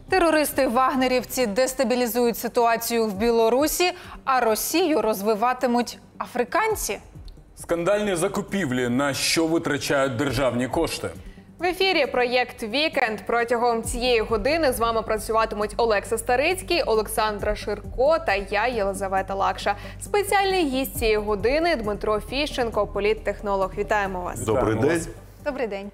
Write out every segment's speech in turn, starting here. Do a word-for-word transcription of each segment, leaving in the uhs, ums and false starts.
Терористи-вагнерівці дестабілізують ситуацію в Білорусі, а Росію розвиватимуть африканці. Скандальні закупівлі, на що витрачають державні кошти. В ефірі проєкт «Вікенд». Протягом цієї години з вами працюватимуть Олекса Старицький, Олександра Ширко та я, Єлизавета Лакша. Спеціальний гість цієї години – Дмитро Фіщенко, політтехнолог. Вітаємо вас. Добрий день. Добрий день.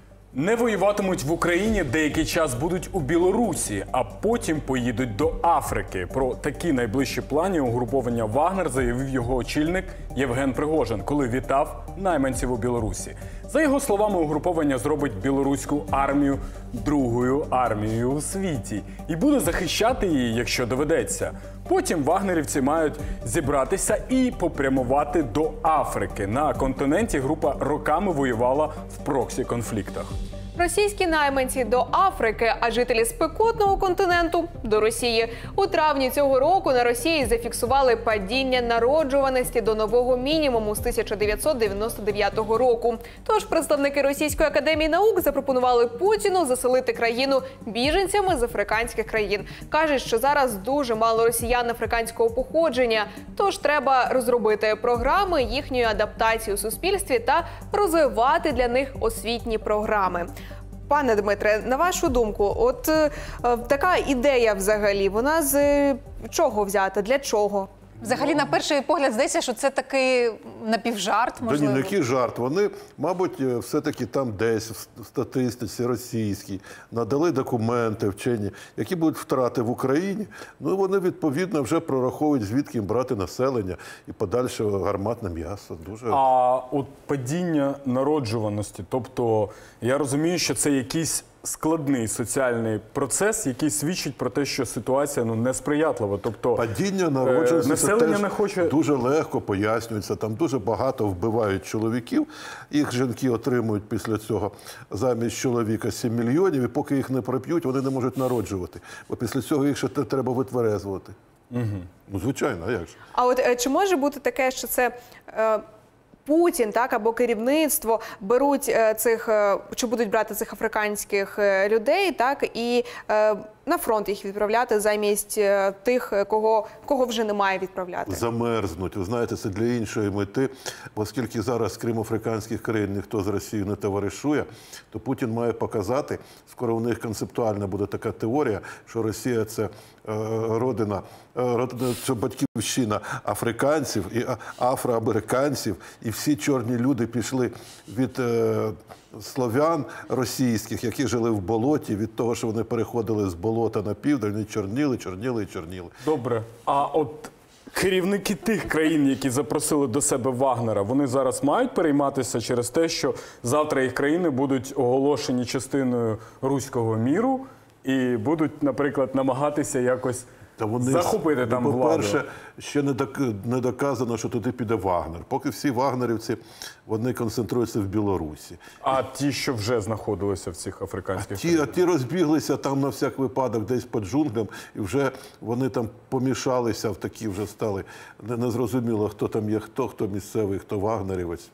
Не воюватимуть в Україні, деякий час будуть у Білорусі, а потім поїдуть до Африки. Про такі найближчі плани угруповання «Вагнер» заявив його очільник Євген Пригожин, коли вітав найманців у Білорусі. За його словами, угруповання зробить білоруську армію другою армією у світі і буде захищати її, якщо доведеться. Потім вагнерівці мають зібратися і попрямувати до Африки. На континенті група роками воювала в проксі-конфліктах. Російські найманці до Африки, а жителі спекотного континенту – до Росії. У травні цього року на Росії зафіксували падіння народжуваності до нового мінімуму з тисяча дев'ятсот дев'яносто дев'ятого року. Тож представники Російської академії наук запропонували Путіну заселити країну біженцями з африканських країн. Кажуть, що зараз дуже мало росіян африканського походження, тож треба розробити програми їхньої адаптації у суспільстві та розвивати для них освітні програми. Пане Дмитре, на вашу думку, от е, така ідея взагалі, вона з е, чого взята, для чого? Взагалі, на перший погляд, здається, що це такий напівжарт, можливо. Та ні, який жарт. Вони, мабуть, все-таки там десь в статистиці російській надали документи вчені, які будуть втрати в Україні. Ну, вони, відповідно, вже прораховують, звідки їм брати населення і подальше гарматне м'ясо. Дуже... А от падіння народжуваності, тобто я розумію, що це якийсь складний соціальний процес, який свідчить про те, що ситуація ну, несприятлива. Тобто, падіння народжуваності населення теж не хоче... дуже легко пояснюється. Там дуже багато вбивають чоловіків. Їх жінки отримують після цього замість чоловіка сім мільйонів, і поки їх не проп'ють, вони не можуть народжувати. Бо після цього їх ще треба витверезувати. Угу. Ну, звичайно, а як же? А от е, чи може бути таке, що це... Е... Путін, так, або керівництво беруть е, цих, е, чи будуть брати цих африканських е, людей, так, і е, на фронт їх відправляти замість е, тих, кого, кого вже немає відправляти? Замерзнуть. Ви знаєте, це для іншої мети. Оскільки зараз, крім африканських країн, ніхто з Росією не товаришує, то Путін має показати, скоро у них концептуальна буде така теорія, що Росія – це е, родина, е, родина, це батьківщина африканців і афроамериканців, і всі чорні люди пішли від е, слов'ян російських, які жили в болоті, від того, що вони переходили з болота на південь, вони чорніли, чорніли і чорніли. Добре. А от керівники тих країн, які запросили до себе Вагнера, вони зараз мають перейматися через те, що завтра їх країни будуть оголошені частиною руського міру і будуть, наприклад, намагатися якось Та вони, захопити там владу? По-перше, ще не, док, не доказано, що туди піде Вагнер. Поки всі вагнерівці, вони концентруються в Білорусі. А ті, що вже знаходилися в цих африканських ті, а ті розбіглися там на всяк випадок десь по джунглям, і вже вони там помішалися в такі, вже стали незрозуміло, хто там є, хто, хто місцевий, хто вагнерівець.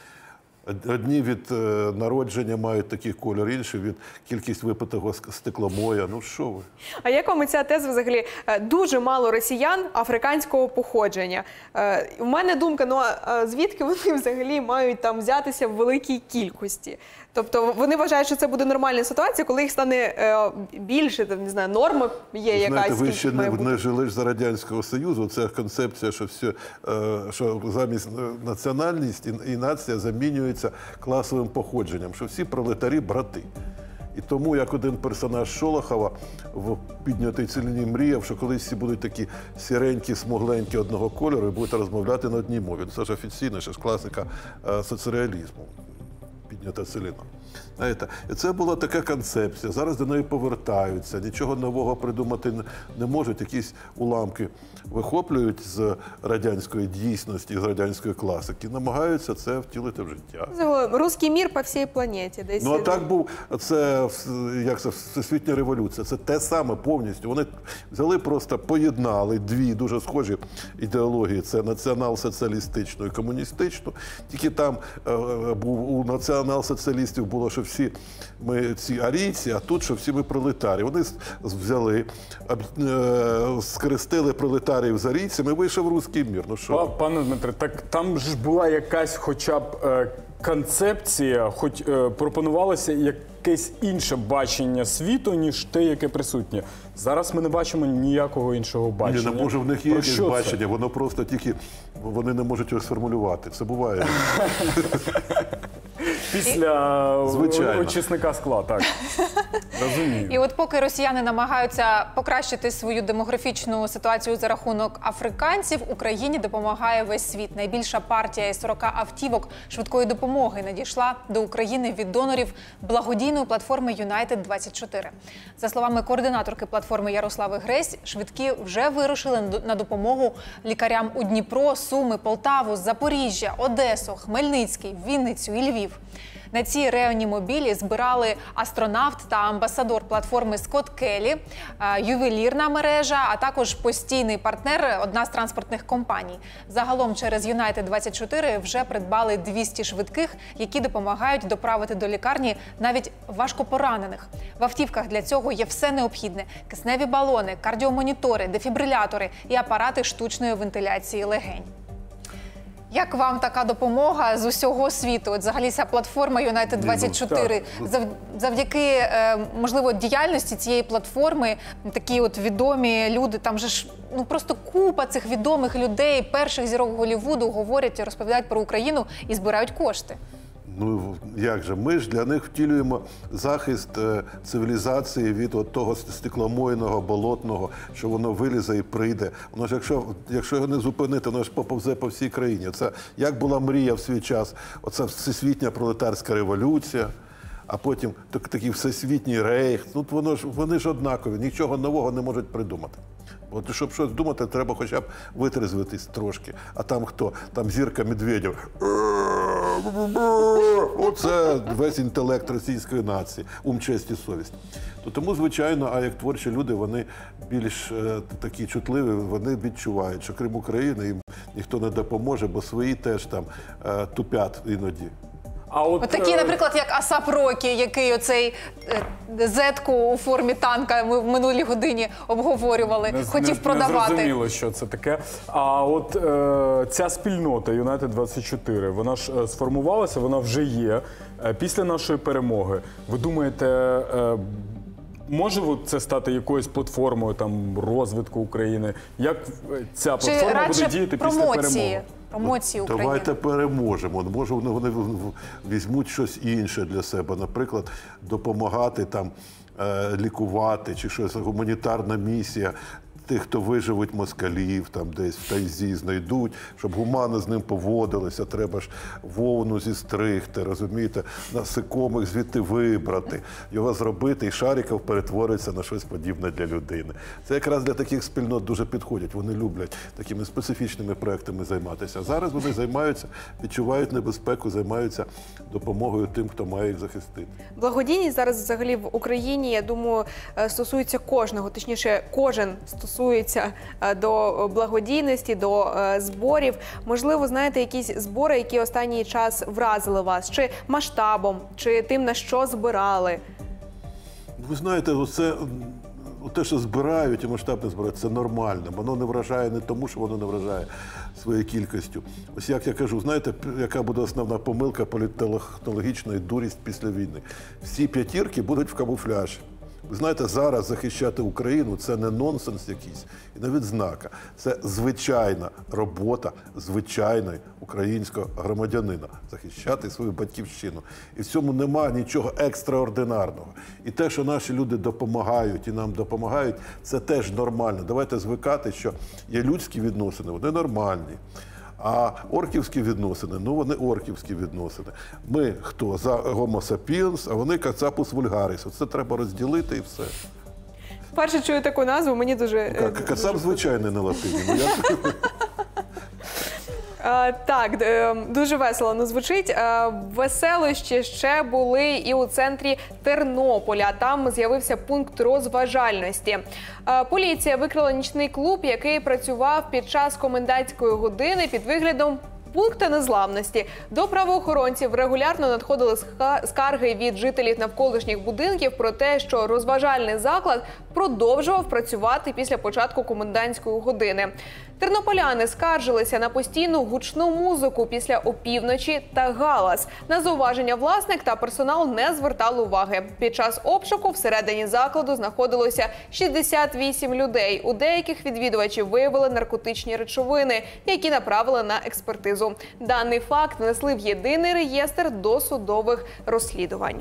Одні від е, народження мають такий кольор, інші від кількість випитого стекломоя. Ну що ви? А як вам ця теза взагалі? Дуже мало росіян африканського походження. Е, у мене думка, ну а звідки вони взагалі мають там взятися в великій кількості? Тобто вони вважають, що це буде нормальна ситуація, коли їх стане е, більше, там, не знаю, норма є якась. Знаєте, ви ще не, не жили ж за Радянського Союзу. Це концепція, що, все, е, що замість національність і, і нація замінюється класовим походженням, що всі пролетарі – брати. І тому, як один персонаж Шолохова в «Піднятій цілині» мріяв, що колись всі будуть такі сіренькі, смугленькі одного кольору і будуть розмовляти на одній мові. Це ж офіційно, ще ж класика е, соцреалізму. «Піднята цілина». Знаєте, і це була така концепція. Зараз до неї повертаються, нічого нового придумати не можуть. Якісь уламки вихоплюють з радянської дійсності, з радянської класики, намагаються це втілити в життя. Руський мір по всій планеті. Десь. Ну, а так був, це, як це, всесвітня революція. Це те саме повністю. Вони взяли просто, поєднали дві дуже схожі ідеології. Це націонал-соціалістичну і комуністичну. Тільки там е, був у націонал-соціалістів було було, що всі ми ці арійці, а тут, що всі ми пролетарі. Вони взяли, е, скрестили пролетаріїв з арійцями, і вийшов руський мір. Ну що? Пане Дмитре, так там ж була якась хоча б е, концепція, хоч е, пропонувалося якесь інше бачення світу, ніж те, яке присутнє. Зараз ми не бачимо ніякого іншого бачення. Ні, не може, в них є Про якесь що це? бачення, воно просто тільки, вони не можуть його сформулювати. Це буває. Після Звичайно. очисника скла, так. Розумію. І от поки росіяни намагаються покращити свою демографічну ситуацію за рахунок африканців, Україні допомагає весь світ. Найбільша партія із сорока автівок швидкої допомоги надійшла до України від донорів благодійної платформи Юнайтед двадцять чотири. За словами координаторки платформи Ярослави Гресь, швидкі вже вирушили на допомогу лікарям у Дніпро, Суми, Полтаву, Запоріжжя, Одесу, Хмельницький, Вінницю і Львів. На ці реанімобілі збирали астронавт та амбасадор платформи Скотт Келлі, ювелірна мережа, а також постійний партнер – одна з транспортних компаній. Загалом через Юнайтед двадцять чотири вже придбали двісті швидких, які допомагають доправити до лікарні навіть важкопоранених. В автівках для цього є все необхідне – кисневі балони, кардіомонітори, дефібрилятори і апарати штучної вентиляції легень. Як вам така допомога з усього світу? От взагалі ця платформа Юнайтед двадцять чотири, зав, завдяки, е, можливо, діяльності цієї платформи, такі от відомі люди, там же ж ну просто купа цих відомих людей, перших зірок Голлівуду говорять, розповідають про Україну і збирають кошти. Ну, як же, ми ж для них втілюємо захист е, цивілізації від от того стекломойного, болотного, що воно вилізе і прийде. Воно ж, якщо, якщо його не зупинити, воно ж поповзе по всій країні. Це як була мрія в свій час, оця всесвітня пролетарська революція, а потім так, такий всесвітній рейх. Ну, воно ж, вони ж однакові, нічого нового не можуть придумати. От щоб щось думати, треба хоча б витрезвитись трошки. А там хто? Там зірка Медведєв. Оце весь інтелект російської нації, ум, честь і совість. То тому, звичайно, а як творчі люди, вони більш е, такі чутливі, вони відчувають, що крім України їм ніхто не допоможе, бо свої теж там е, тупять іноді. А от, От такі, е, наприклад, як Асап Рокі, який оцей е, зетку у формі танка ми в минулій годині обговорювали, не, хотів не, продавати. Не зрозуміло, що це таке. А от е, ця спільнота Юнайтед двадцять чотири, вона ж е, сформувалася, вона вже є. Е, після нашої перемоги, ви думаєте, е, може це стати якоюсь платформою там, розвитку України? Як ця Чи платформа радше буде діяти після промоції? перемоги? Промоції України. Давайте переможемо. Може, вони, вони візьмуть щось інше для себе. Наприклад, допомагати там е, лікувати чи щось, гуманітарна місія. Тих, хто виживуть москалів, там десь в тайзі знайдуть, щоб гуманно з ним поводилися, треба ж вовну зістригти, розумієте, насекомих звідти вибрати, його зробити, і Шаріков перетвориться на щось подібне для людини. Це якраз для таких спільнот дуже підходять, вони люблять такими специфічними проектами займатися. Зараз вони займаються, відчувають небезпеку, займаються допомогою тим, хто має їх захистити. Благодійність зараз взагалі в Україні, я думаю, стосується кожного, точніше, кожен стосується до благодійності, до зборів. Можливо, знаєте, якісь збори, які останній час вразили вас? Чи масштабом, чи тим, на що збирали? Ви знаєте, оце, те, що збирають і масштабно збирають, це нормально. Воно не вражає не тому, що воно не вражає своєю кількістю. Ось як я кажу, знаєте, яка буде основна помилка політтехнологічна і дурість після війни? Всі п'ятірки будуть в камуфляжі. Ви знаєте, зараз захищати Україну – це не нонсенс якийсь, і не відзнака. Це звичайна робота звичайної українського громадянина – захищати свою батьківщину. І в цьому нема нічого екстраординарного. І те, що наші люди допомагають і нам допомагають, це теж нормально. Давайте звикати, що є людські відносини, вони нормальні. А орківські відносини, ну вони орківські відносини. Ми хто? За Homo sapiens, а вони Кацапус vulgaris. Оце треба розділити і все. Перше чую таку назву, мені дуже... Кацап звичайний на латині. Ну, я... А, так, дуже весело ну, звучить. Веселощі ще були і у центрі Тернополя. Там з'явився пункт розважальності. Поліція викрила нічний клуб, який працював під час комендантської години під виглядом пункти незламності. До правоохоронців регулярно надходили ска- скарги від жителів навколишніх будинків про те, що розважальний заклад продовжував працювати після початку комендантської години. Тернополяни скаржилися на постійну гучну музику після опівночі та галас. На зауваження власник та персонал не звертали уваги. Під час обшуку всередині закладу знаходилося шістдесят вісім людей. У деяких відвідувачів виявили наркотичні речовини, які направили на експертизу. Даний факт внесли в єдиний реєстр досудових розслідувань.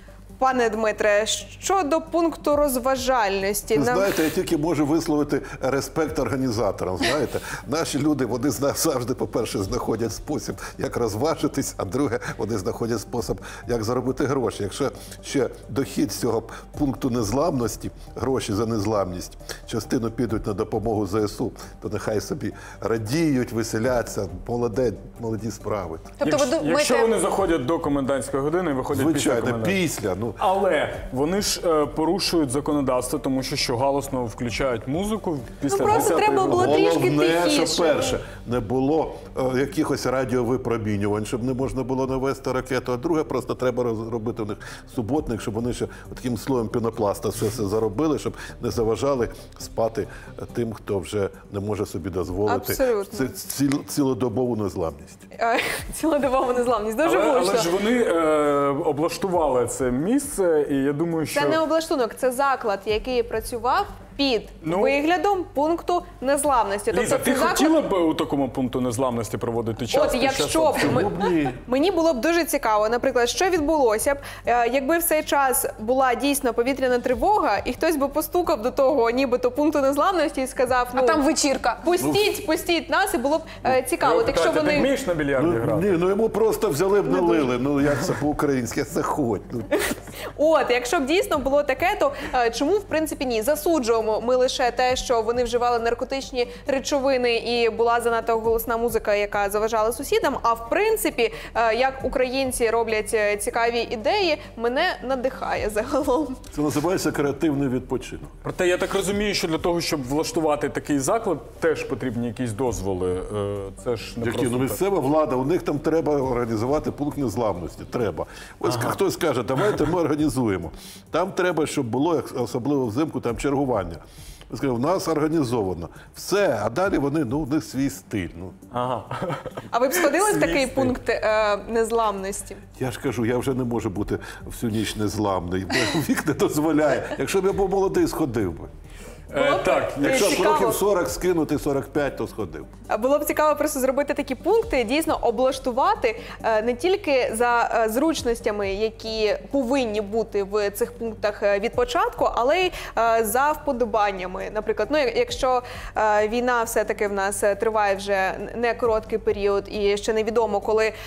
Пане Дмитре, щодо пункту розважальності... Ви нам- знаєте, я тільки можу висловити респект організаторам. Знаєте, наші люди, вони зна- завжди, по-перше, знаходять спосіб, як розважитись, а друге, вони знаходять спосіб, як заробити гроші. Якщо ще дохід з цього пункту незламності, гроші за незламність, частину підуть на допомогу ЗСУ, то нехай собі радіють, веселяться, молоде, молоді справи. Тобто ви Якщо, думаєте- якщо вони заходять до комендантської години і виходять після Звичайно, комендантської. після. Ну, Але вони ж е, порушують законодавство, тому що що галосно включають музику після Ну, просто десятої треба було години. трішки головне, тихіше. що перше, не було е, якихось радіовипромінювань, щоб не можна було навести ракету. А друге, просто треба розробити у них суботник, щоб вони ще таким слоєм пінопласта все це заробили, щоб не заважали спати тим, хто вже не може собі дозволити Абсолютно. ці- ціл- цілодобову незламність. Е, Цілодобова незламність. Дуже Але, влучно. але ж вони е, облаштували це місце, і я думаю, що Це не облаштунок, це заклад, який працював під Ну, виглядом пункту незламності. Ліза, це ти заклад- хотіла б у такому пункту незламності проводити час? От під якщо час б ми- Ні. мені було б дуже цікаво, наприклад, що відбулося б, е, якби в цей час була дійсно повітряна тривога, і хтось би постукав до того, нібито пункту незламності, і сказав: ну А там вечірка. пустіть, пустіть нас, і було б е, цікаво. Ви От якщо питаєте, ти вони вмієш на більярді Ну, грати? ні, ну йому просто взяли б налили. Ну як це по-українськи? Заходь. Ну, От, якщо б дійсно було таке, то е, чому в принципі ні? Засуджуємо ми лише те, що вони вживали наркотичні речовини і була занадто голосна музика, яка заважала сусідам. А в принципі, е, як українці роблять е, цікаві ідеї, мене надихає загалом. це називається креативний відпочинок. Проте я так розумію, що для того, щоб влаштувати такий заклад, теж потрібні якісь дозволи. Е, Це ж не Які, просто ну, так. місцева влада, у них там треба організувати пункт незламності. Треба. Ось хтось каже, давайте ми організуємо. Там треба, щоб було, як особливо взимку, там чергування. Ви скажете, у нас організовано. Все, а далі вони, ну, у них свій стиль. Ну, Ага. А ви б сходили в такий Свій пункт е, незламності? я ж кажу, я вже не можу бути всю ніч незламний, бо вік не дозволяє. Якщо б я був молодий, сходив би. Е, Було б так, Якщо б цікаво. років сорок скинути, сорок п'ять, то сходив. А було б цікаво просто зробити такі пункти, дійсно облаштувати е, не тільки за е, зручностями, які повинні бути в цих пунктах е, від початку, але й е, за вподобаннями. Наприклад, ну як- якщо е, війна все-таки в нас е, триває вже не короткий період, і ще невідомо, коли е,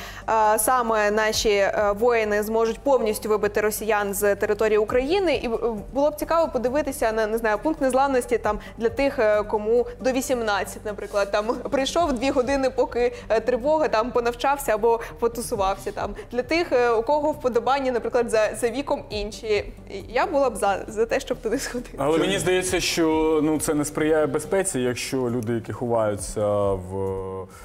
саме наші е, воїни зможуть повністю вибити росіян з території України, і е, було б цікаво подивитися на, не знаю, пункт незламності там для тих, е, кому до вісімнадцяти, наприклад, там прийшов дві години, поки е, тривога, там понавчався або потусувався там. Для тих, е, у кого вподобання, наприклад, за, за віком інші. Я була б за, за те, щоб туди сходити. Але мені здається, що ну, це не сприяє безпеці, якщо люди, які ховаються в,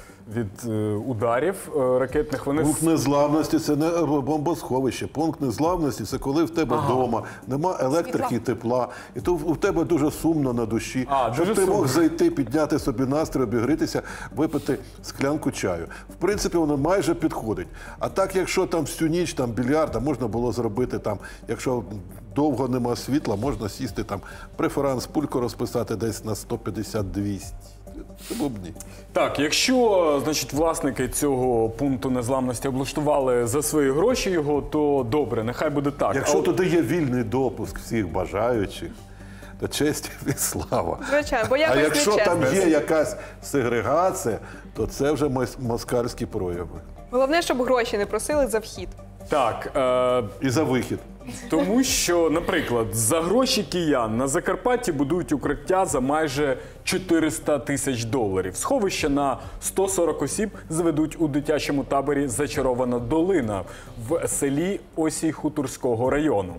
від е, ударів е, ракетних, вони... Пункт незламності – це не бомбосховище. Пункт незламності – це коли в тебе вдома нема електрики і тепла, і то в тебе дуже сумно на душі. А, Щоб дуже ти сумно. мог зайти, підняти собі настрій, обігрітися, випити склянку чаю. В принципі, воно майже підходить. А так, якщо там всю ніч там більярда, можна було зробити там, якщо довго нема світла, можна сісти там, преферанс, пульку розписати десь на сто п'ятдесят - двісті. Чому б ні? Так, якщо, значить, власники цього пункту незламності облаштували за свої гроші його, то добре, нехай буде так. Якщо А- туди є вільний допуск всіх бажаючих, то честь і слава. Звичайно, бо А якось якщо там нечесно. є якась сегрегація, то це вже мос- москальські прояви. Головне, щоб гроші не просили за вхід. Так, е, І за вихід. тому що, наприклад, за гроші киян на Закарпатті будують укриття за майже чотириста тисяч доларів. Сховище на сто сорок осіб зведуть у дитячому таборі «Зачарована долина» в селі Осій Хуторського району.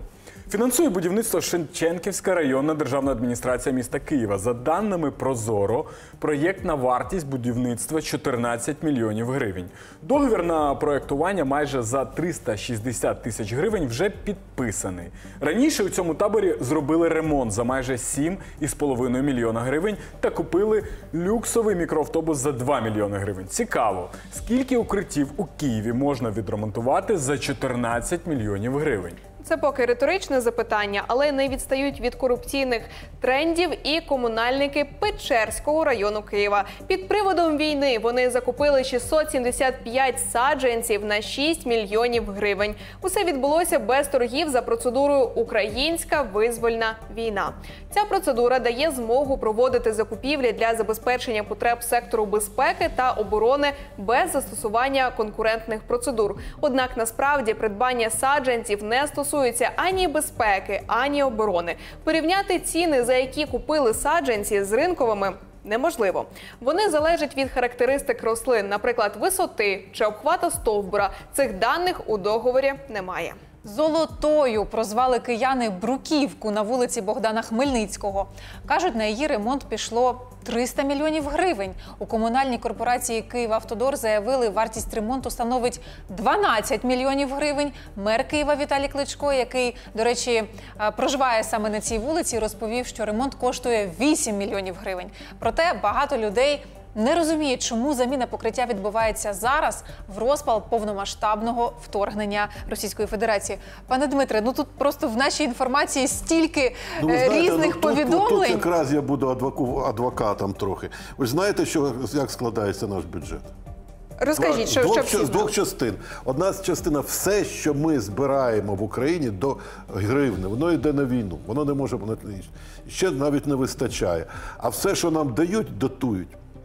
Фінансує будівництво Шевченківська районна державна адміністрація міста Києва. За даними Прозоро, проєктна вартість будівництва чотирнадцять мільйонів гривень. Договір на проєктування майже за триста шістдесят тисяч гривень вже підписаний. Раніше у цьому таборі зробили ремонт за майже сім з половиною мільйона гривень та купили люксовий мікроавтобус за два мільйони гривень. Цікаво, скільки укриттів у Києві можна відремонтувати за чотирнадцять мільйонів гривень? Це поки риторичне запитання, але не відстають від корупційних трендів і комунальники Печерського району Києва. Під приводом війни вони закупили шістсот сімдесят п'ять саджанців на шість мільйонів гривень. Усе відбулося без торгів за процедурою «Українська визвольна війна». Ця процедура дає змогу проводити закупівлі для забезпечення потреб сектору безпеки та оборони без застосування конкурентних процедур. Однак насправді придбання саджанців не стосується ані безпеки, ані оборони. Порівняти ціни, за які купили саджанці, з ринковими неможливо. Вони залежать від характеристик рослин, наприклад, висоти чи обхвату стовбура. Цих даних у договорі немає. Золотою прозвали кияни бруківку на вулиці Богдана Хмельницького. Кажуть, на її ремонт пішло триста мільйонів гривень. У комунальній корпорації «Київавтодор» заявили, вартість ремонту становить дванадцять мільйонів гривень. Мер Києва Віталій Кличко, який, до речі, проживає саме на цій вулиці, розповів, що ремонт коштує вісім мільйонів гривень. Проте багато людей не розуміють, чому заміна покриття відбувається зараз, в розпал повномасштабного вторгнення Російської Федерації. Пане Дмитре, ну тут просто в нашій інформації стільки Ну, ви знаєте, різних ну, тут, повідомлень. Тут, тут якраз я буду адвоку, адвокатом трохи. Ви ж знаєте, що, як складається наш бюджет? Розкажіть, З що, двох, що всі з знали. двох частин. Одна з частина – все, що ми збираємо в Україні до гривни, воно йде на війну. Воно не може бути ще навіть не вистачає. А все, що нам дають, дотують.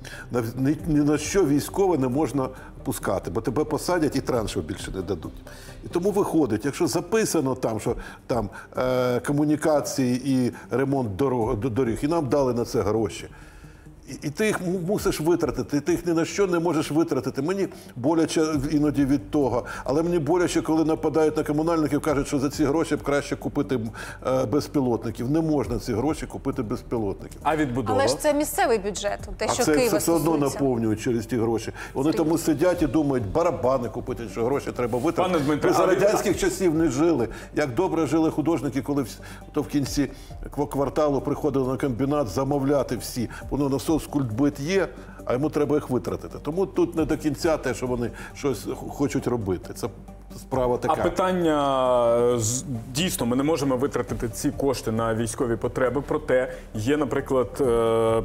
Ні, ні на що військове не можна пускати, бо тебе посадять і траншів більше не дадуть. І тому виходить, якщо записано там, що там е, комунікації і ремонт дорог, доріг, і нам дали на це гроші, і, і ти їх мусиш витратити, і ти їх ні на що не можеш витратити. Мені боляче іноді від того, але мені боляче, коли нападають на комунальників, кажуть, що за ці гроші б краще купити е, безпілотників. Не можна ці гроші купити безпілотників. А відбудова? Але ж це місцевий бюджет, те, А що це, Києва це все одно стосується. наповнюють через ті гроші. Вони тому сидять і думають, барабани купити, що гроші треба витратити. Пане Дмитре, Ми за а ви- радянських часів не жили. Як добре жили художники, коли в, то в кінці кварталу приходили на комбінат замовляти всі. Воно на соцкультбит є, а йому треба їх витратити. Тому тут не до кінця те, що вони щось хочуть робити. Це справа така. А питання, з- дійсно, ми не можемо витратити ці кошти на військові потреби, проте є, наприклад, е,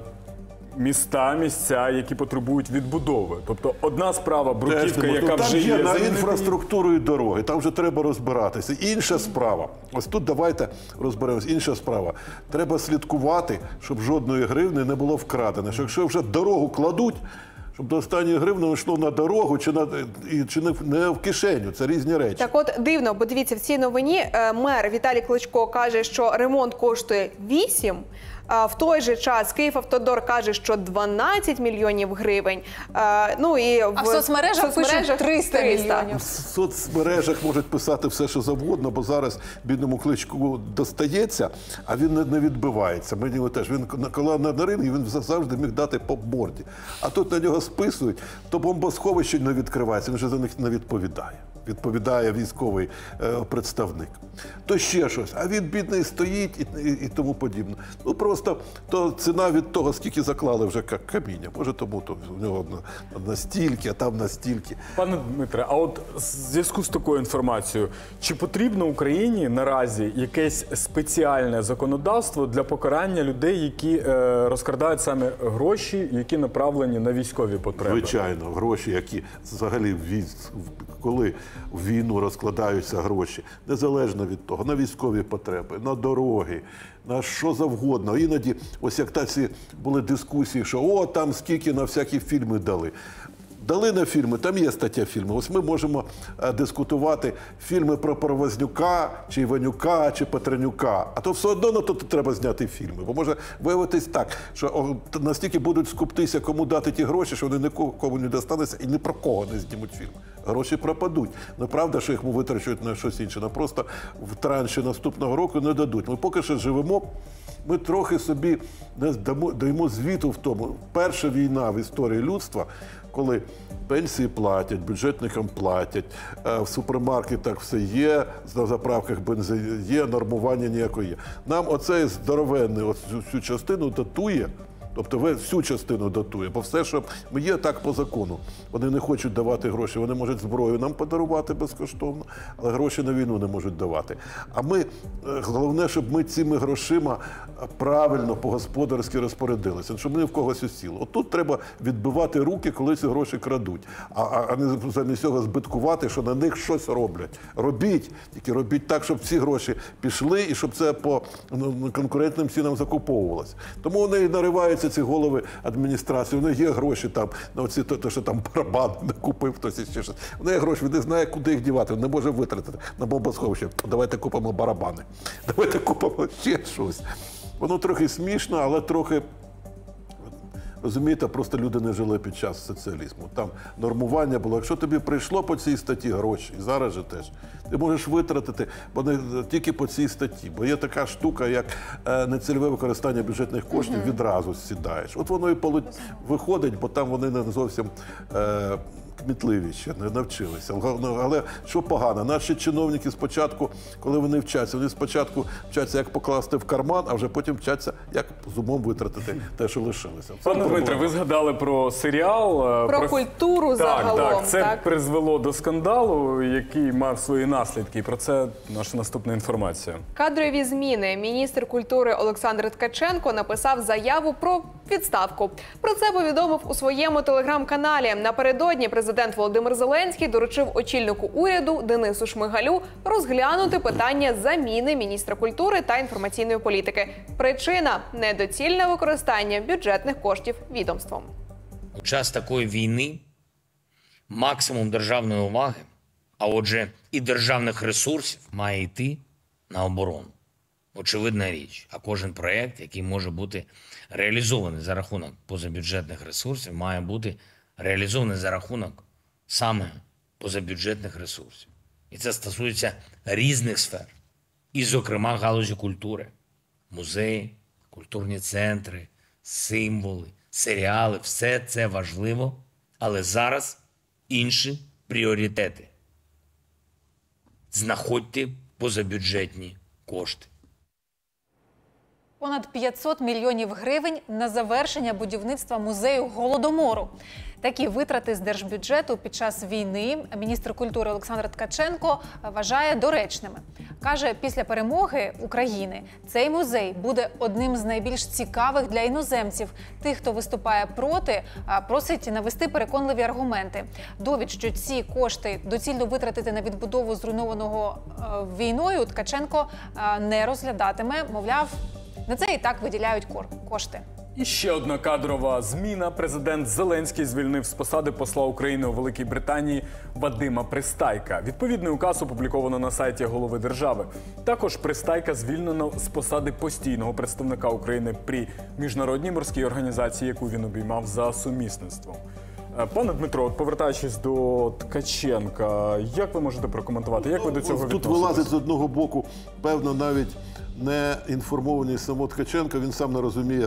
міста, місця, які потребують відбудови. Тобто одна справа Теж бруківка, не можна. яка Там вже є є, на замінити її. інфраструктуру і дороги. Там вже треба розбиратися. Інша справа. Ось тут давайте розберемось. Інша справа. Треба слідкувати, щоб жодної гривни не було вкрадено. Що якщо вже дорогу кладуть, щоб до останньої гривни йшло на дорогу чи, на, і, чи не, в- не в кишеню. Це різні речі. Так от дивно, бо дивіться, в цій новині е, мер Віталій Кличко каже, що ремонт коштує вісім. А в той же час Київавтодор каже, що дванадцять мільйонів гривень. Е, ну і А в соцмережах пишуть триста мільйонів. В соцмережах можуть писати все, що завгодно, бо зараз бідному Кличку достається, а він не, не відбивається. Мені його теж. Він на- коли на, на ринку, він завжди міг дати по морді. А тут на нього списують, то бомбосховище не відкривається, він вже за них не відповідає. Відповідає військовий е, представник. То ще щось. А він, бідний, стоїть і, і, і тому подібне. Ну, просто то ціна від того, скільки заклали вже ка- каміння. Може, тому то у нього на- настільки, а там настільки. Пане Дмитре, а от в зв'язку з такою інформацією, чи потрібно Україні наразі якесь спеціальне законодавство для покарання людей, які е, розкрадають саме гроші, які направлені на військові потреби? Звичайно, гроші, які взагалі в військ- в- коли в війну розкладаються гроші, незалежно від того, на військові потреби, на дороги, на що завгодно. Іноді, ось як та ці були дискусії, що о, там скільки на всякі фільми дали. Дали на фільми, там є стаття фільму. Ось ми можемо е, дискутувати фільми про Провознюка, чи Іванюка, чи Петренюка. А то все одно на то треба зняти фільми. Бо може виявитись так, що о, т- настільки будуть скуптися, кому дати ті гроші, що вони нікому не достануться і ні про кого не знімуть фільм. гроші пропадуть. Ну, правда, що їх ми витрачують на щось інше. Ну, просто в транші наступного року не дадуть. Ми поки що живемо, ми трохи собі не дамо, даємо звіту в тому. Перша війна в історії людства, коли пенсії платять, бюджетникам платять, в супермаркетах все є, на заправках бензин є, нормування ніякого є. Нам оцей здоровенний оцю всю частину датує, тобто всю частину датує, бо все, що є, так по закону. Вони не хочуть давати гроші, вони можуть зброю нам подарувати безкоштовно, але гроші на війну не можуть давати. А ми, головне, щоб ми цими грошима правильно, по-господарськи розпорядилися, щоб вони в когось осіли. От тут треба відбивати руки, коли ці гроші крадуть, а, а не замість цього збиткувати, що на них щось роблять. Робіть, тільки робіть так, щоб ці гроші пішли і щоб це по ну, конкурентним цінам закуповувалося. Тому вони і нариваються, ці голови адміністрації, вони є гроші там, на оці, то, то, що там барабан не купив, хтось ще щось. Вони є гроші, він не знає, куди їх дівати, він не може витратити на бомбосховище. Давайте купимо барабани, давайте купимо ще щось. Воно трохи смішно, але трохи, розумієте, просто люди не жили під час соціалізму. Там нормування було. Якщо тобі прийшло по цій статті гроші, і зараз же теж, ти можеш витратити бо не тільки по цій статті. Бо є така штука, як нецільове використання бюджетних коштів, mm-hmm. відразу сідаєш. От воно і виходить, бо там вони не зовсім е, кмітливі ще, не навчилися. Але що погано, наші чиновники спочатку, коли вони вчаться, вони спочатку вчаться, як покласти в карман, а вже потім вчаться, як з умом витратити те, що лишилося. Пане Дмитре, ви згадали про серіал. Про, про... культуру так, загалом. Так, це так? призвело до скандалу, який мав свої наслідки. І про це наша наступна інформація. Кадрові зміни. Міністр культури Олександр Ткаченко написав заяву про відставку. Про це повідомив у своєму телеграм-каналі. Напередодні президент Володимир Зеленський доручив очільнику уряду Денису Шмигалю розглянути питання заміни міністра культури та інформаційної політики. Причина – недоцільне використання бюджетних коштів відомством. У час такої війни максимум державної уваги, а отже і державних ресурсів, має йти на оборону. Очевидна річ, а кожен проєкт, який може бути реалізований за рахунок позабюджетних ресурсів, має бути реалізований за рахунок саме позабюджетних ресурсів. І це стосується різних сфер, і, зокрема, галузі культури. Музеї, культурні центри, символи, серіали – все це важливо, але зараз інші пріоритети. Знаходьте позабюджетні кошти. Понад п'ятсот мільйонів гривень на завершення будівництва музею Голодомору. Такі витрати з держбюджету під час війни міністр культури Олександр Ткаченко вважає доречними. Каже, після перемоги України цей музей буде одним з найбільш цікавих для іноземців. Тих, хто виступає проти, просить навести переконливі аргументи. Довід, що ці кошти доцільно витратити на відбудову зруйнованого війною, Ткаченко не розглядатиме, мовляв, на це і так виділяють кошти. І ще одна кадрова зміна. Президент Зеленський звільнив з посади посла України у Великій Британії Вадима Пристайка. Відповідний указ опубліковано на сайті голови держави. Також Пристайка звільнено з посади постійного представника України при міжнародній морській організації, яку він обіймав за сумісництвом. Пане Дмитро, повертаючись до Ткаченка, як ви можете прокоментувати? Як ви до цього відноситесь? Тут вилазить з одного боку, певно, навіть не інформований само Ткаченко, він сам не розуміє,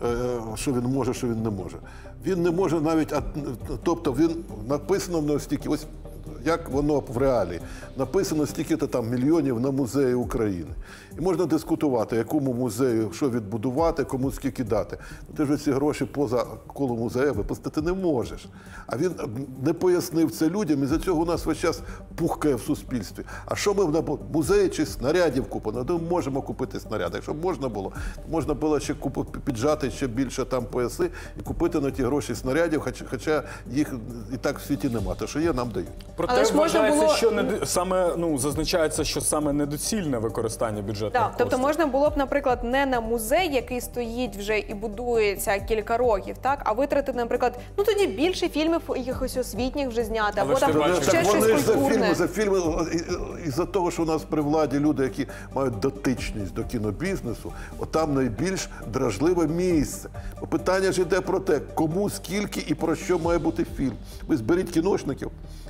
що він може, що він не може. Він не може навіть, тобто він написано в стільки, ось як воно в реалії, написано стільки-то там мільйонів на музеї України. І можна дискутувати, якому музею що відбудувати, кому скільки дати. Ти ж ці гроші поза коло музею випустити не можеш. А він не пояснив це людям, і за цього у нас весь час пухкає в суспільстві. А що ми в музеї чи снарядів купимо? Ми можемо купити снаряди. Якщо б можна було, можна було ще піджати ще більше там пояси і купити на ті гроші снарядів, хоча, хоча їх і так в світі нема. Те, що є, нам дають. Проте вважається, було... що не, саме, ну, зазначається, що саме недоцільне використання бюджетних так, коштів. Тобто можна було б, наприклад, не на музей, який стоїть вже і будується кілька років, так, а витратити, наприклад, ну тоді більше фільмів якихось освітніх вже зняти, або там ще щось культурне. За фільми, за фільми, із-за того, що у нас при владі люди, які мають дотичність до кінобізнесу, от там найбільш дражливе місце. Бо питання ж йде про те, кому, скільки і про що має бути фільм. Ви зберіть кіношників і спробуйте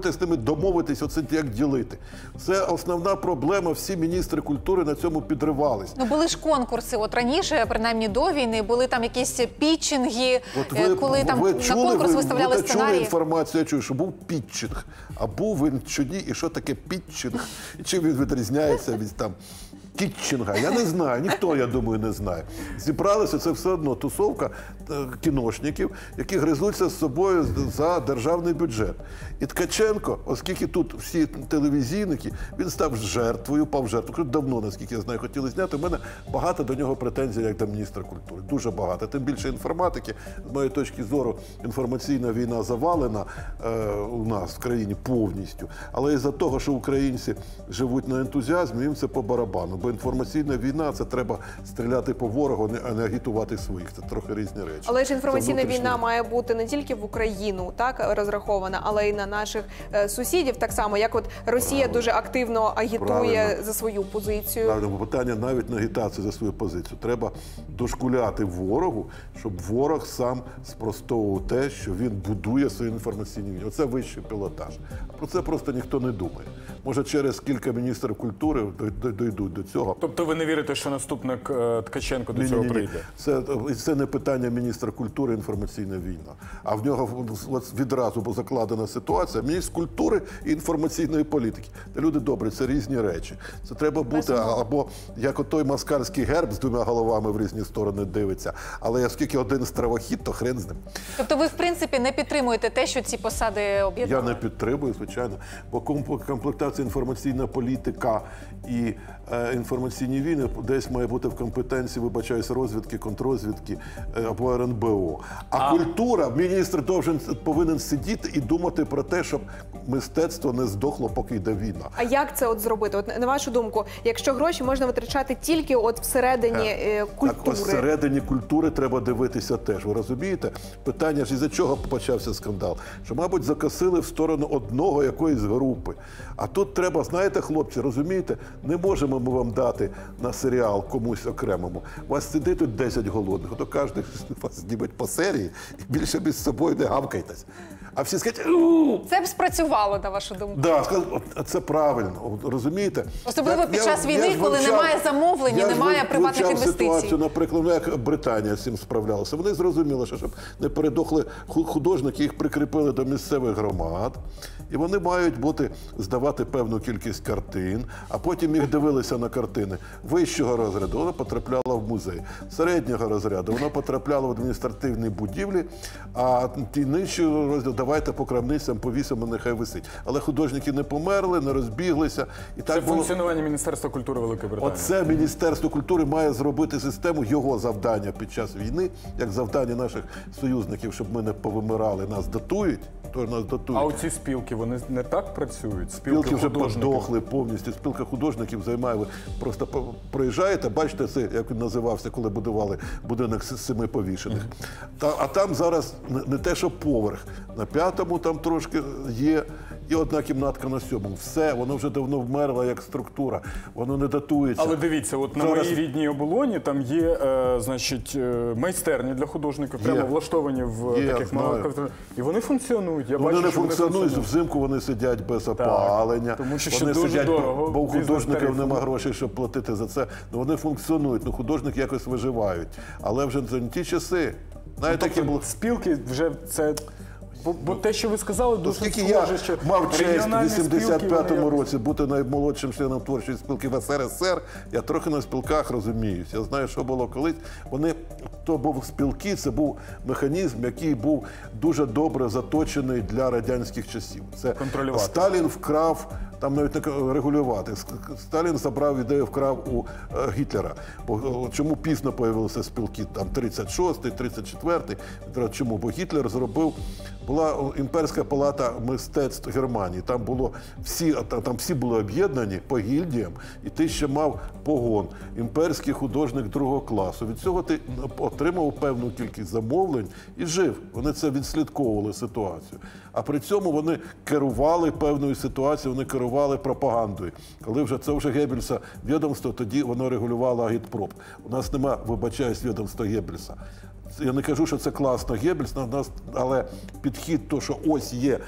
можете з ними домовитись, оце як ділити. Це основна проблема, всі міністри культури на цьому підривались. Ну, були ж конкурси, от раніше, принаймні до війни, були там якісь пітчинги, От ви, коли там ви на чули, конкурс ви, виставляли ви чули сценарії. інформацію, я чую, що був пітчинг, а був він чи ні, і що таке пітчинг, і чим він відрізняється від там кітчинга, я не знаю, ніхто, я думаю, не знає. Зібралися, це все одно тусовка е, кіношників, які гризуться з собою за державний бюджет. І Ткаченко, оскільки тут всі телевізійники, він став жертвою, пав жертвою. Давно, наскільки я знаю, хотіли зняти. У мене багато до нього претензій, як до міністра культури. Дуже багато. Тим більше інформатики. З моєї точки зору, інформаційна війна завалена е, у нас в країні повністю. Але із-за того, що українці живуть на ентузіазмі, їм це по барабану. Бо інформаційна війна – це треба стріляти по ворогу, а не агітувати своїх. Це трохи різні речі. Але ж інформаційна Це внутрішня. війна має бути не тільки в Україну, так, розрахована, але й на наших е, сусідів, так само, як от Росія Правильно. дуже активно агітує Правильно. за свою позицію. Правильно, бо питання навіть на агітацію за свою позицію. Треба дошкуляти ворогу, щоб ворог сам спростовував те, що він будує свою інформаційну війну. Оце вищий пілотаж. А про це просто ніхто не думає. Може, через кілька міністрів культури дійдуть до цього. Тобто ви не вірите, що наступник е, Ткаченко до Ні, цього ні, ні, ні. прийде? Це, це не питання міністра культури, інформаційна війна. А в нього от відразу була закладена ситуація. Міністр культури і інформаційної політики. Та люди добрі, це різні речі. Це треба бути або як отой москальський герб з двома головами в різні сторони дивиться. Але оскільки один стравохід, то хрен з ним. Тобто ви, в принципі, не підтримуєте те, що ці посади Я об'єднали? не підтримую, звичайно, бо комп- комплектація інформаційна політика і е, інформаційні війни десь має бути в компетенції, вибачаюсь, розвідки, контррозвідки е, або ер ен бе о. А, А- культура, міністр должен, повинен сидіти і думати про те, щоб мистецтво не здохло, поки йде війна. А як це от зробити? От на вашу думку, якщо гроші можна витрачати тільки от всередині е, культури? Так ось всередині культури треба дивитися теж. Ви розумієте? Питання ж, із-за чого почався скандал? Що, мабуть, закосили в сторону одного якоїсь групи. А тут треба, знаєте, хлопці, розумієте, не можемо ми вам дати на серіал комусь окремому. У вас сидить тут десять голодних, то кожен вас зніметь по серії і більше між собою не гавкайтесь. А всі скажуть, «У!» Це б спрацювало, на вашу думку? Да, скажуть, «От це правильно, от, розумієте? Особливо Я- під я- час я війни, ж коли вивчав- немає замовлень і я ж немає вивчав приватних інвестицій. Ситуацію, наприклад, ну, як Британія з цим справлялася. Вони зрозуміли, що щоб не передохли ху- художники, їх прикріпили до місцевих громад. І вони мають бути, здавати певну кількість картин, а потім їх дивилися на картини вищого розряду, вона потрапляла в музей. Середнього розряду вона потрапляла в адміністративні будівлі, а ті нижчі розряду давайте по крамницям повісимо, нехай висить. Але художники не померли, не розбіглися. І Це так було. функціонування Міністерства культури Великої Британії. Оце Міністерство культури має зробити систему, його завдання під час війни, як завдання наших союзників, щоб ми не повимирали, нас датують, то нас датують. А оці спілки, вони не так працюють? Спілки, Спілки вже художників. подохли повністю. Спілка художників займає. Ви просто по- проїжджаєте, бачите, це як він називався, коли будували будинок з семи повішених. Та, а там зараз не, не те, що поверх. На п'ятому там трошки є. І одна кімнатка на сьомому. Все, воно вже давно вмерло як структура. Воно не датується. Але дивіться, от на Зараз- моїй рідній оболоні там є, е, значить, е, майстерні для художників, Є. прямо влаштовані в Є, таких знаю. малих. І вони функціонують. Я Вони бачу, не що функціонують, взимку вони сидять без опалення. тому що ще вони дуже сидять, дорого, бо у бізнес художників тарифи. немає грошей, щоб платити за це. Ну вони функціонують, ну художники якось виживають. Але вже це не ті часи. Знаєте, такі Тобто було. спілки вже це. Бо, бо те, що ви сказали, дуже Оскільки я схоже, що мав честь в регіональні спілки, вісімдесят п'ятому вони році бути наймолодшим членом творчої спілки в ес ер ес ер, я трохи на спілках розуміюсь. Я знаю, що було колись. Вони, то був спілки, це був механізм, який був дуже добре заточений для радянських часів. Це Контролювати. Сталін вкрав, там навіть не регулювати. Сталін забрав ідею, вкрав у е, Гітлера. Бо е, чому пізно появилися спілки? Там тридцять шостий, тридцять четвертий. Чому? Бо Гітлер зробив. Була імперська палата мистецтв Германії. Там було всі, там всі були об'єднані по гільдіям, і ти ще мав погон. Імперський художник другого класу. Від цього ти отримав певну кількість замовлень і жив. Вони це відслідковували ситуацію. А при цьому вони керували певною ситуацією, вони керували пропагандою. Коли вже це вже Геббельса відомство, тоді воно регулювало агітпроп. У нас нема, вибачаюсь, відомства Геббельса. Я не кажу, що це класно Геббельс, на нас, але підхід, то, що ось є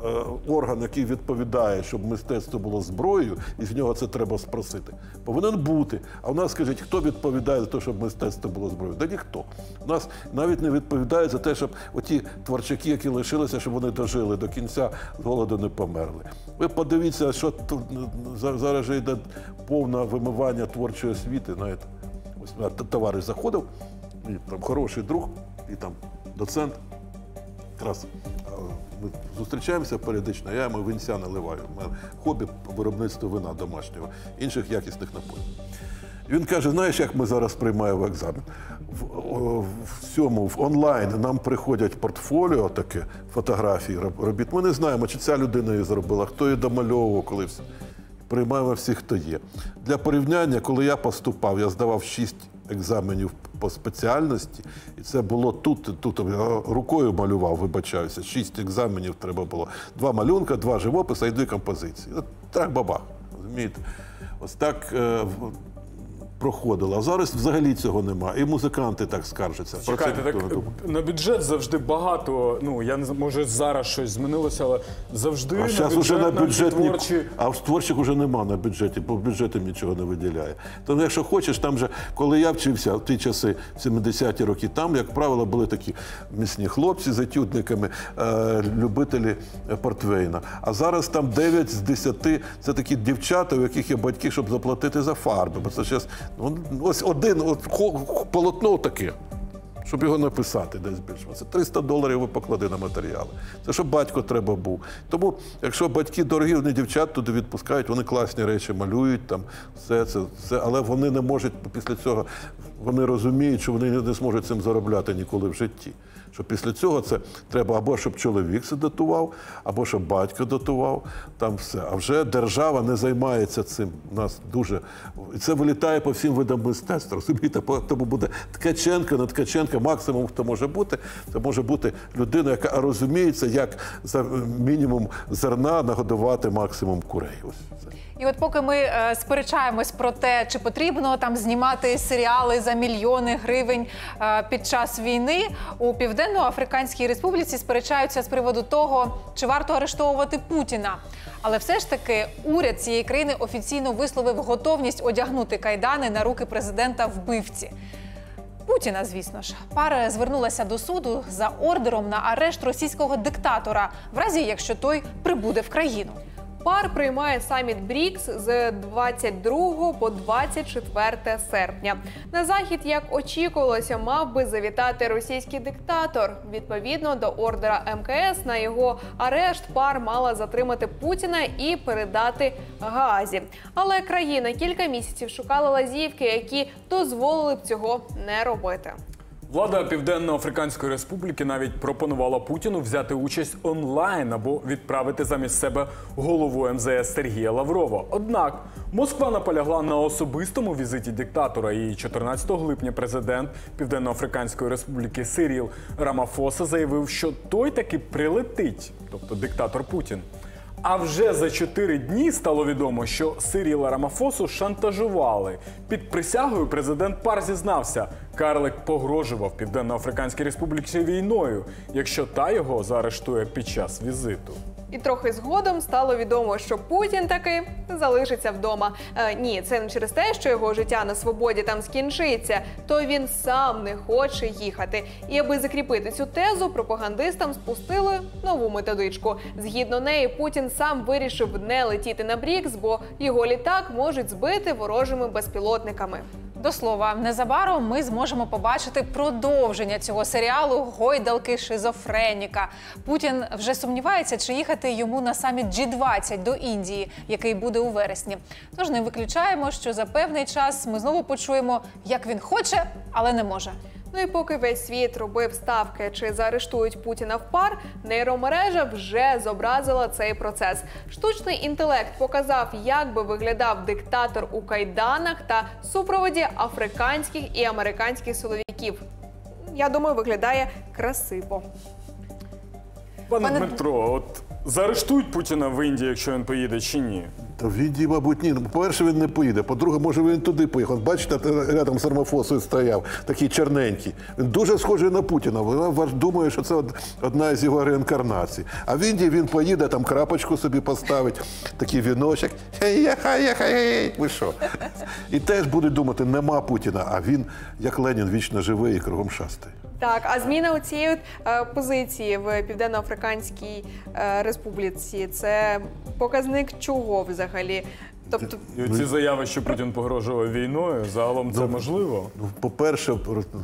орган, який відповідає, щоб мистецтво було зброєю, і з нього це треба спросити. Повинен бути. А у нас, скажіть, хто відповідає за те, щоб мистецтво було зброєю? Да ніхто. У нас навіть не відповідає за те, щоб оті творчаки, які лишилися, щоб вони дожили до кінця, з голоду не померли. Ви подивіться, що тут зараз же йде повне вимивання творчої освіти. Знаєте. Ось товариш заходив, і там хороший друг, і там доцент. Якраз ми зустрічаємося періодично, я йому винця наливаю. У мене хобі виробництво вина домашнього, інших якісних напоїв. Він каже, знаєш, як ми зараз приймаємо екзамен? В, в цьому, в онлайн нам приходять портфоліо таке, фотографії робіт. Ми не знаємо, чи ця людина її зробила, хто її домальовував, коли все. Приймаємо всіх, хто є. Для порівняння, коли я поступав, я здавав шість екзаменів по спеціальності, і це було тут, тут рукою малював, вибачаюся, шість екзаменів треба було. Два малюнка, два живописи і дві композиції. Так бабах, розумієте? Ось так е, проходило. А зараз взагалі цього нема. І музиканти так скаржаться. Чекайте, так на бюджет завжди багато, ну, я не знаю, може зараз щось змінилося, але завжди а на зараз бюджет, уже на бюджет ні... творчі... А в творчих вже нема на бюджеті, бо бюджет нічого не виділяє. Тому якщо хочеш, там же, коли я вчився в ті часи, в сімдесяті роки, там, як правило, були такі міцні хлопці з етюдниками, е, любителі портвейна. А зараз там дев'ять з десяти це такі дівчата, у яких є батьки, щоб заплатити за фарби. Бо це зараз, ну, ось один от, полотно таке. Щоб його написати десь більше. Це триста доларів ви поклади на матеріали. Це щоб батько треба був. Тому, якщо батьки дорогі, вони дівчат туди відпускають, вони класні речі малюють, там, все це, все, але вони не можуть після цього, вони розуміють, що вони не зможуть цим заробляти ніколи в житті. Що після цього це треба або щоб чоловік це дотував, або щоб батько дотував, там все. А вже держава не займається цим. У нас дуже... І це вилітає по всім видам мистецтва, розумієте? Тому буде Ткаченко, не Ткаченко, максимум, хто може бути, це може бути людина, яка розуміється, як за мінімум зерна нагодувати максимум курей. Ось це. І от поки ми е, сперечаємось про те, чи потрібно там знімати серіали за мільйони гривень е, під час війни, у Південно-Африканській Республіці сперечаються з приводу того, чи варто арештовувати Путіна. Але все ж таки уряд цієї країни офіційно висловив готовність одягнути кайдани на руки президента-вбивці. Путіна, звісно ж. Пара звернулася до суду за ордером на арешт російського диктатора, в разі якщо той прибуде в країну. Пар приймає саміт БРІКС з двадцять другого по двадцять четверте серпня. На захід, як очікувалося, мав би завітати російський диктатор. Відповідно до ордера ем ка ес на його арешт пар мала затримати Путіна і передати Гаазі. Але країна кілька місяців шукала лазівки, які дозволили б цього не робити. Влада Південно-Африканської Республіки навіть пропонувала Путіну взяти участь онлайн або відправити замість себе голову ем зе ес Сергія Лаврова. Однак Москва наполягла на особистому візиті диктатора, і чотирнадцятого липня президент Південно-Африканської Республіки Сиріл Рамафоса заявив, що той таки прилетить, тобто диктатор Путін. А вже за чотири дні стало відомо, що Сиріла Рамафосу шантажували. Під присягою президент Пар зізнався, карлик погрожував Південно-Африканській Республіці війною, якщо та його заарештує під час візиту. І трохи згодом стало відомо, що Путін таки залишиться вдома. Е, ні, це не через те, що його життя на свободі там скінчиться, то він сам не хоче їхати. І аби закріпити цю тезу, пропагандистам спустили нову методичку. Згідно неї, Путін сам вирішив не летіти на БРІКС, бо його літак можуть збити ворожими безпілотниками. До слова, незабаром ми зможемо побачити продовження цього серіалу «Гойдалки шизофреніка». Путін вже сумнівається, чи їхати йому на саміт джі двадцять до Індії, який буде у вересні. Тож не виключаємо, що за певний час ми знову почуємо, як він хоче, але не може. Ну і поки весь світ робив ставки, чи заарештують Путіна в пар, нейромережа вже зобразила цей процес. Штучний інтелект показав, як би виглядав диктатор у кайданах та супроводі африканських і американських силовиків. Я думаю, виглядає красиво. Пане Пане... Дмитро, от заарештують Путіна в Індії, якщо він поїде, чи ні? Та в Індії, мабуть, ні. Ну, по-перше, він не поїде. По-друге, може він туди поїхав. Бачите, рядом з Рамафосою стояв, такий чорненький. Він дуже схожий на Путіна. Вона думає, що це одна з його реінкарнацій. А в Індії він поїде, там крапочку собі поставить, такий віночок. Хей-хей-хей-хей. Ви що? І теж будуть думати, нема Путіна, а він, як Ленін, вічно живий і кругом шастає. Так, а зміна у цієї е, позиції в Південно-Африканській е, Республіці – це показник чого взагалі? Тобто, І ці заяви, що Путін погрожував війною, загалом це можливо? Ну, по-перше,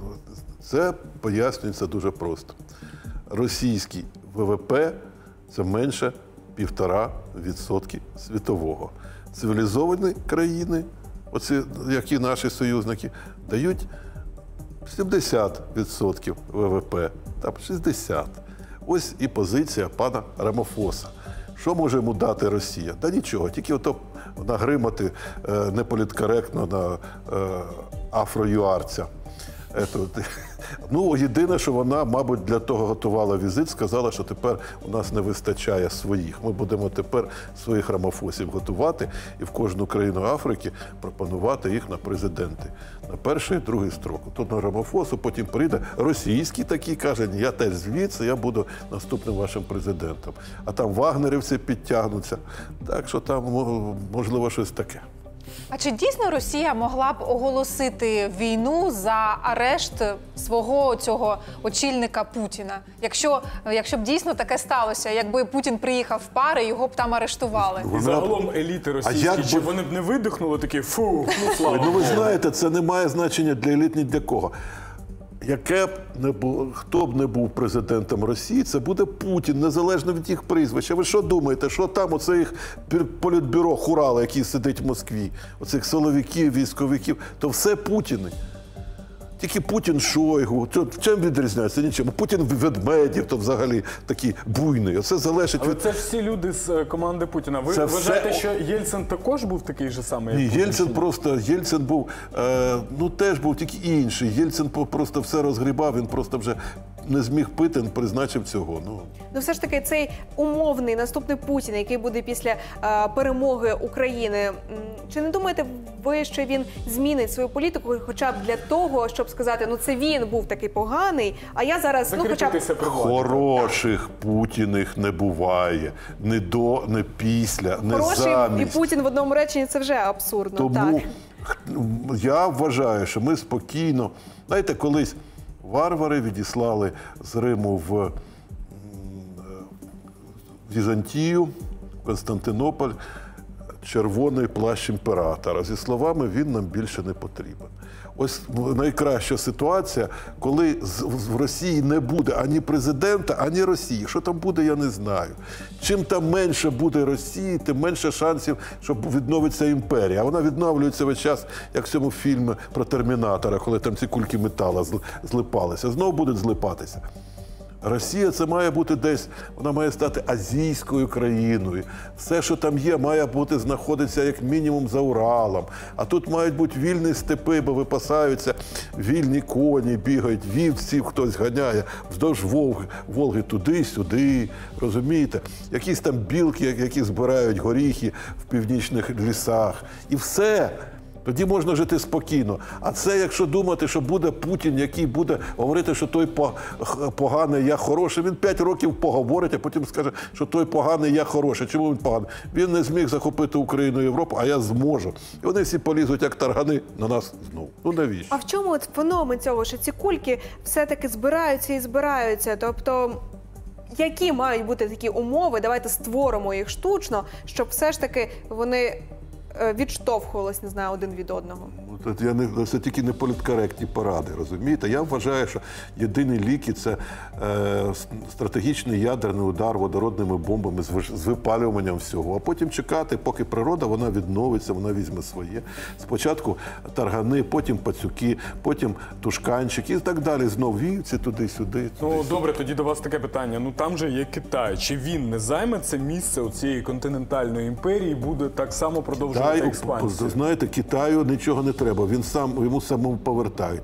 це пояснюється дуже просто. Російський ВВП – це менше півтора відсотки світового. Цивілізовані країни, оці, які наші союзники, дають сімдесят відсотків ВВП, там шістдесят відсотків. Ось і позиція пана Рамафоса. Що може йому дати Росія? Та нічого, тільки ото нагримати е, неполіткоректно на е, афроюарця. Ето, ну, єдине, що вона, мабуть, для того готувала візит, сказала, що тепер у нас не вистачає своїх. Ми будемо тепер своїх рамафосів готувати і в кожну країну Африки пропонувати їх на президенти. На перший і другий строк. Тут на Рамафосу, потім прийде російський такий, каже, ні, я теж звідси, я буду наступним вашим президентом. А там вагнерівці підтягнуться. Так що там, можливо, щось таке. А чи дійсно Росія могла б оголосити війну за арешт свого цього очільника Путіна? Якщо, якщо б дійсно таке сталося, якби Путін приїхав в пари, його б там арештували? І загалом еліти російські, як чи би- вони б не видихнули такі, фу, ну слава Ну, ви Богу. знаєте, це не має значення для еліт ні для кого. Яке б не було, хто б не був президентом Росії, це буде Путін, незалежно від їх прізвища. Ви що думаєте, що там оце їх пір- політбюро Хурала, який сидить в Москві, оцих силовиків, військовиків, то все Путіни. Тільки Путін Шойгу. Чим відрізняється? Нічим. Путін Ведмедєв, то взагалі такий буйний. Оце залежить Але від... це ж всі люди з е, команди Путіна. Ви Це вважаєте, все- що Єльцин також був такий же самий, як Ні, Путін? Єльцин просто, Єльцин був, е, ну теж був тільки інший. Єльцин по- просто все розгрібав, він просто вже не зміг пити, призначив цього. Ну. ну все ж таки цей умовний наступний Путін, який буде після е, перемоги України, м, чи не думаєте ви, що він змінить свою політику хоча б для того, щоб сказати, ну це він був такий поганий, а я зараз, ну хоча б... Закріпитися при владі. Хороших Путіних не буває. Не до, не після, не Хороший і замість. Путін в одному реченні – це вже абсурдно. Тому Так. х- я вважаю, що ми спокійно... Знаєте, колись варвари відіслали з Риму в м, е, Візантію, в Константинополь, червоний плащ імператора. Зі словами, він нам більше не потрібен. Ось найкраща ситуація, коли з- в Росії не буде ані президента, ані Росії. Що там буде, я не знаю. Чим там менше буде Росії, тим менше шансів, щоб відновиться імперія. А вона відновлюється весь час, як в цьому фільмі про Термінатора, коли там ці кульки металу зл- злипалися. Знову будуть злипатися. Росія це має бути десь, вона має стати азійською країною. Все, що там є, має бути, знаходиться як мінімум за Уралом. А тут мають бути вільні степи, бо випасаються вільні коні, бігають, вівців хтось ганяє вздовж Волги, Волги туди-сюди, розумієте? Якісь там білки, які збирають горіхи в північних лісах. І все. Тоді можна жити спокійно. А це, якщо думати, що буде Путін, який буде говорити, що той по- х- поганий, я хороший, він п'ять років поговорить, а потім скаже, що той поганий, я хороший. Чому він поганий? Він не зміг захопити Україну і Європу, а я зможу. І вони всі полізуть, як таргани, на нас знову. Ну навіщо? А в чому от феномен цього, що ці кульки все-таки збираються і збираються? Тобто, які мають бути такі умови? Давайте створимо їх штучно, щоб все ж таки вони е, відштовхувались, не знаю, один від одного. Ну, Тут я не це тільки не політкоректні поради, розумієте? Я вважаю, що єдині ліки це е, стратегічний ядерний удар водородними бомбами з, виш- з випалюванням всього, а потім чекати, поки природа вона відновиться, вона візьме своє. Спочатку таргани, потім пацюки, потім тушканчики і так далі. Знов вівці туди-сюди. Ну добре, тоді до вас таке питання. Ну там же є Китай. Чи він не займе це місце у цієї континентальної імперії і буде так само продовжувати Китай, експансію? знаєте, Китаю нічого не треба, він сам, йому самому повертають.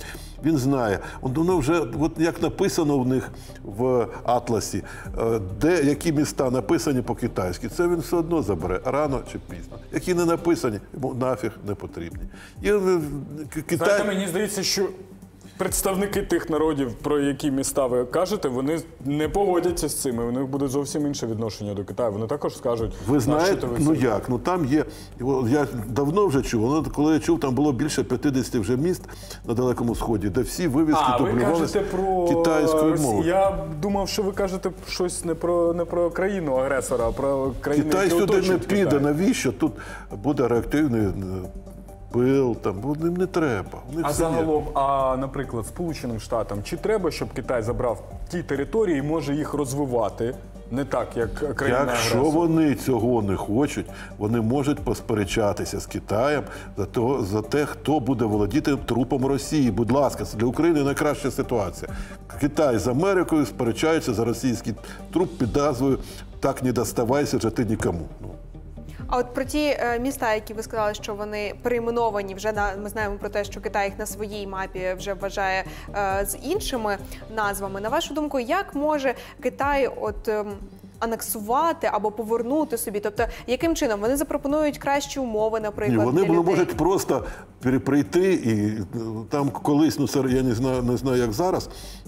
Він знає. Воно вже, от як написано в них в атласі, е, де які міста написані по-китайськи, це він все одно забере, рано чи пізно. Які не написані, йому нафіг не потрібні. І, е, Китай... Знаєте, мені здається, що представники тих народів, про які міста ви кажете, вони не погодяться з цим. У них буде зовсім інше відношення до Китаю. Вони також скажуть, ви знаєте, «Нащо ви ну це?» як, ну там є, я давно вже чув, воно, коли я чув, там було більше п'ятдесят вже міст на Далекому Сході, де всі вивіски А, ви дублювалися кажете про китайською Росію. мовою. Я думав, що ви кажете щось не про, не про країну агресора, а про країну, Китай які сюди не оточують піде, Китай. навіщо? Тут буде реактивний е, пил, там, бо ним не треба. У них А все є. загалом, а, наприклад, Сполученим Штатам, чи треба, щоб Китай забрав ті території і може їх розвивати не так, як країна Якщо агресор? вони цього не хочуть, вони можуть посперечатися з Китаєм за, того, за те, хто буде володіти трупом Росії. Будь ласка, це для України найкраща ситуація. Китай з Америкою сперечаються за російський труп під назвою «Так не доставайся же ти нікому». Ну, А от про ті е, міста, які ви сказали, що вони перейменовані, вже на ми знаємо про те, що Китай їх на своїй мапі вже вважає е, з іншими назвами. На вашу думку, як може Китай от ем, анексувати або повернути собі? Тобто, яким чином вони запропонують кращі умови, наприклад, Ні, вони для людей? можуть просто переприйти і е, там колись, ну це я не знаю, не знаю, як зараз.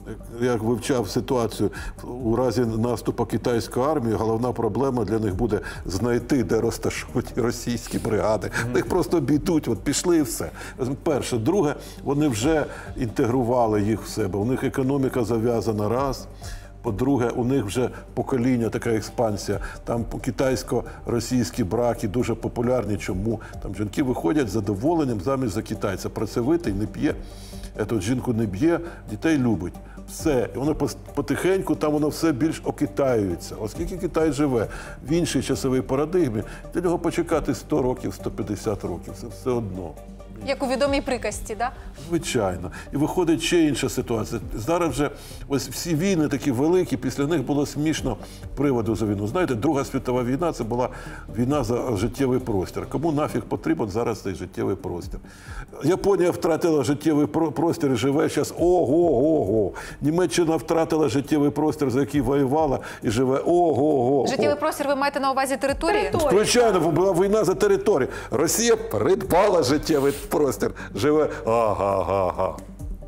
Як вивчав ситуацію у разі наступу китайської армії, головна проблема для них буде знайти, де розташують російські бригади. Mm-hmm. Їх просто обійдуть, от пішли і все. Перше. Друге, вони вже інтегрували їх в себе. У них економіка зав'язана раз. По-друге, у них вже покоління, така експансія. Там китайсько-російські браки дуже популярні. Чому? Там жінки виходять з задоволенням заміж за китайця. Працьовитий, не п'є. Ету жінку не б'є, дітей любить. Все. І воно потихеньку, там воно все більш окитаюється. Оскільки Китай живе в іншій часовій парадигмі, для нього почекати сто років, сто п'ятдесят років. Це все одно. Як у відомій приказці, да? Звичайно. І виходить ще інша ситуація. Зараз вже ось всі війни такі великі, після них було смішно приводу за війну. Знаєте, Друга світова війна – це була війна за життєвий простір. Кому нафіг потрібен зараз цей життєвий простір? Японія втратила життєвий простір і живе зараз ого-го-го. Німеччина втратила життєвий простір, за який воювала, і живе ого-го-го. Життєвий простір, ви маєте на увазі території? Території. Звичайно, була війна за територію. Росія придбала життєвий простір, живе ага-га-га.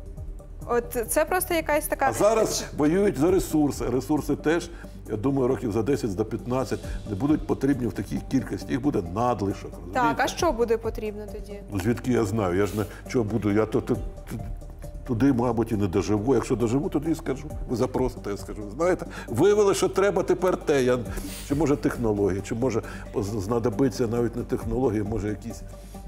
От це просто якась така... А зараз воюють за ресурси. Ресурси теж, я думаю, років за десять до п'ятнадцять не будуть потрібні в такій кількості. Їх буде надлишок. Так, а що буде потрібно тоді? Ну, звідки я знаю? Я ж не чого буду, я то, то, то туди, мабуть, і не доживу. Якщо доживу, тоді скажу. Ви запросите, я скажу. Знаєте, виявили, що треба тепер те. Я, чи може технології, чи може знадобиться навіть не технології, може якісь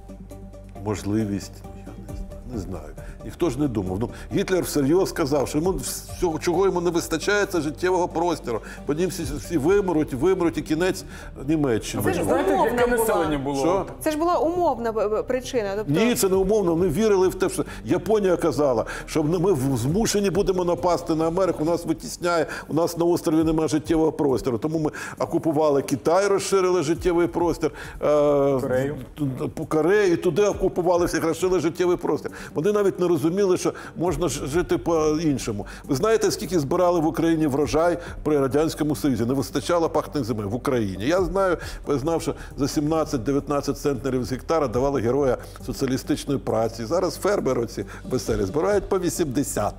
можливість. Я не знаю. Не знаю. Ніхто ж не думав. Ну, Гітлер всерйоз сказав, що йому всього, чого йому не вистачає, це життєвого простору. Бо ним всі, всі вимруть, вимруть і кінець Німеччини. Ви ж ж знаєте, умовна яке була. населення було? Що? Це ж була умовна б- б- причина. Тобто... Ні, це не умовно. Вони вірили в те, що Японія казала, що ми змушені будемо напасти на Америку, нас витісняє, у нас на острові немає життєвого простору. Тому ми окупували Китай, розширили життєвий простір, Корею. по Кореї, і туди окупували всіх, розширили життєвий простір. Вони навіть не розуміли, що можна ж- жити по-іншому. Ви знаєте, скільки збирали в Україні врожай при Радянському Союзі? Не вистачало пахтних земель в Україні. Я знаю, бо я знав, що за сімнадцять-дев'ятнадцять центнерів з гектара давали героя соціалістичної праці. Зараз фермери ці веселі збирають по вісімдесят.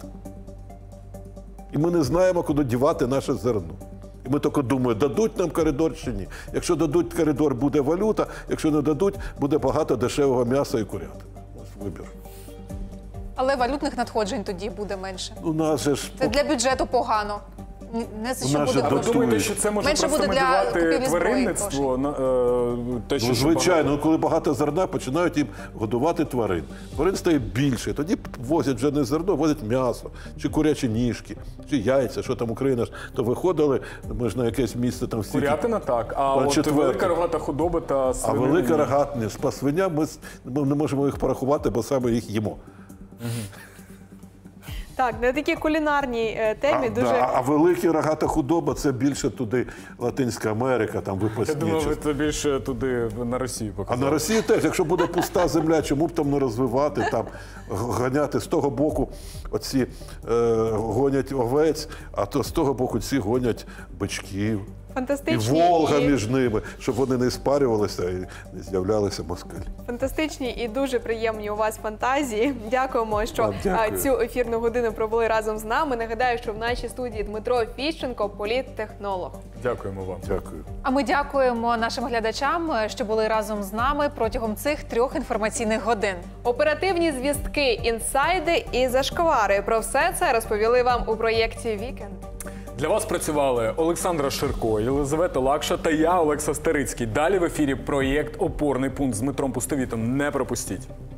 І ми не знаємо, куди дівати наше зерно. І ми тільки думаємо, дадуть нам коридор чи ні. Якщо дадуть коридор, буде валюта, якщо не дадуть, буде багато дешевого м'яса і курятини. Ось вибір. Але валютних надходжень тоді буде менше. У нас же ж Це для бюджету погано. Ні- Не за У що нас буде же А ви коштувати. думаєте, Дотують. що це може Менше просто буде для мотивувати купівлі зброї тваринництво? На, е, те, що Ну, ще звичайно, ну, коли багато зерна, починають їм годувати тварин. Тварин стає більше. Тоді возять вже не зерно, возять м'ясо, чи курячі ніжки, чи яйця. Що там Україна ж то виходили, ми ж на якесь місце там всі. Курятина так, а А от четверте. велика рогата худоба та А свинина велика ні. рогатня, з свиня ми, с- ми не можемо їх порахувати, бо саме їх їмо. Так, на такій кулінарній е, темі А, дуже... да, а великі рогата худоба це більше туди Латинська Америка, там Я випасні. думаю, ви частини. це більше туди на Росію А показали. на Росії теж, якщо буде пуста земля, чому б там не розвивати, там ганяти з того боку оці е, гонять овець, а то з того боку ці гонять бичків. І Фантастичні Волга і- між ними, щоб вони не спарювалися і не з'являлися москалі. Фантастичні і дуже приємні у вас фантазії. Дякуємо, що Вам дякую. а, цю ефірну годину провели разом з нами. Нагадаю, що в нашій студії Дмитро Фіщенко, політтехнолог. Дякуємо вам. Дякую. А ми дякуємо нашим глядачам, що були разом з нами протягом цих трьох інформаційних годин. Оперативні звістки, інсайди і зашквари. Про все це розповіли вам у проєкті «Вікенд». Для вас працювали Олександра Ширко, Єлизавета Лакша та я, Олекса Старицький. Далі в ефірі проєкт «Опорний пункт» з Дмитром Пустовітом. Не пропустіть.